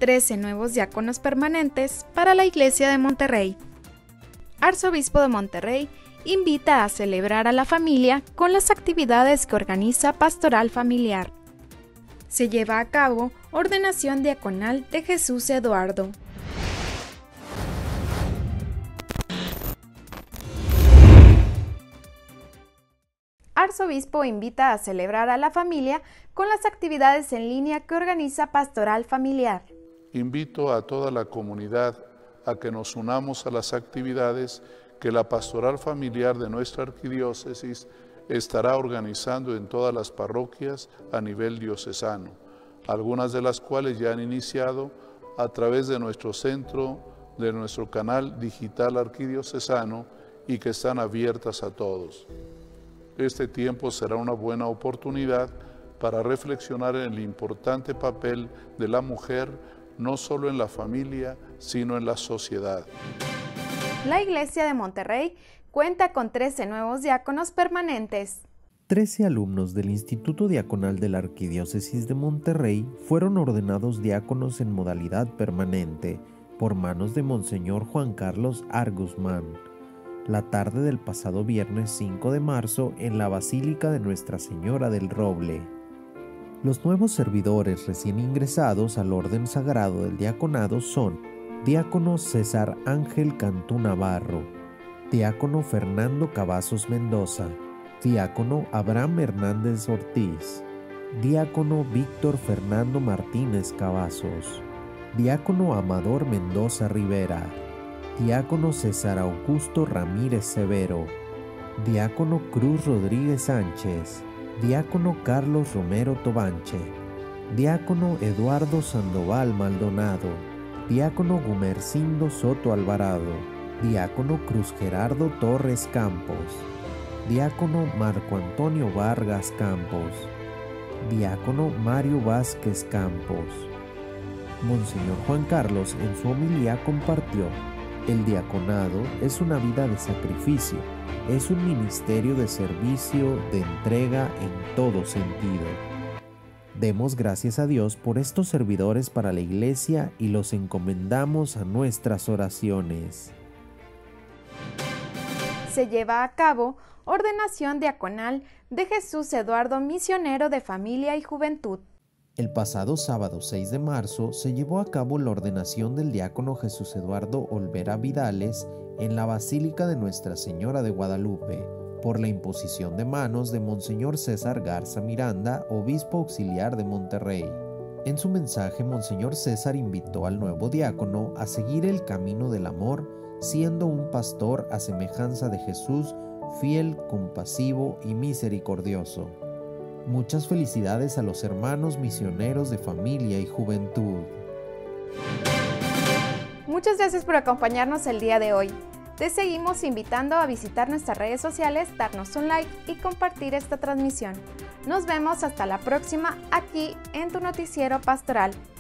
13 nuevos diáconos permanentes para la Iglesia de Monterrey. Arzobispo de Monterrey invita a celebrar a la familia con las actividades que organiza Pastoral Familiar. Se lleva a cabo ordenación diaconal de Jesús Eduardo. Arzobispo invita a celebrar a la familia con las actividades en línea que organiza Pastoral Familiar. Invito a toda la comunidad a que nos unamos a las actividades que la Pastoral Familiar de nuestra arquidiócesis estará organizando en todas las parroquias a nivel diocesano, algunas de las cuales ya han iniciado a través de nuestro centro, de nuestro canal digital arquidiocesano y que están abiertas a todos. Este tiempo será una buena oportunidad para reflexionar en el importante papel de la mujer, no solo en la familia, sino en la sociedad. La Iglesia de Monterrey cuenta con 13 nuevos diáconos permanentes. 13 alumnos del Instituto Diaconal de la Arquidiócesis de Monterrey fueron ordenados diáconos en modalidad permanente por manos de Monseñor Juan Carlos Argusman, la tarde del pasado viernes 5 de marzo en la Basílica de Nuestra Señora del Roble. Los nuevos servidores recién ingresados al orden sagrado del diaconado son diácono César Ángel Cantú Navarro, diácono Fernando Cavazos Mendoza, diácono Abraham Hernández Ortiz, diácono Víctor Fernando Martínez Cavazos, diácono Amador Mendoza Rivera, diácono César Augusto Ramírez Severo, diácono Cruz Rodríguez Sánchez, diácono Carlos Romero Tobanche, diácono Eduardo Sandoval Maldonado, diácono Gumercindo Soto Alvarado, diácono Cruz Gerardo Torres Campos, diácono Marco Antonio Vargas Campos, diácono Mario Vázquez Campos. Monseñor Juan Carlos en su homilía compartió: el diaconado es una vida de sacrificio, es un ministerio de servicio, de entrega en todo sentido. Demos gracias a Dios por estos servidores para la Iglesia y los encomendamos a nuestras oraciones. Se lleva a cabo ordenación diaconal de Jesús Eduardo, misionero de familia y juventud. El pasado sábado 6 de marzo se llevó a cabo la ordenación del diácono Jesús Eduardo Olvera Vidales en la Basílica de Nuestra Señora de Guadalupe, por la imposición de manos de Monseñor César Garza Miranda, obispo auxiliar de Monterrey. En su mensaje, Monseñor César invitó al nuevo diácono a seguir el camino del amor, siendo un pastor a semejanza de Jesús, fiel, compasivo y misericordioso. Muchas felicidades a los hermanos misioneros de familia y juventud. Muchas gracias por acompañarnos el día de hoy. Te seguimos invitando a visitar nuestras redes sociales, darnos un like y compartir esta transmisión. Nos vemos hasta la próxima aquí en tu noticiero pastoral.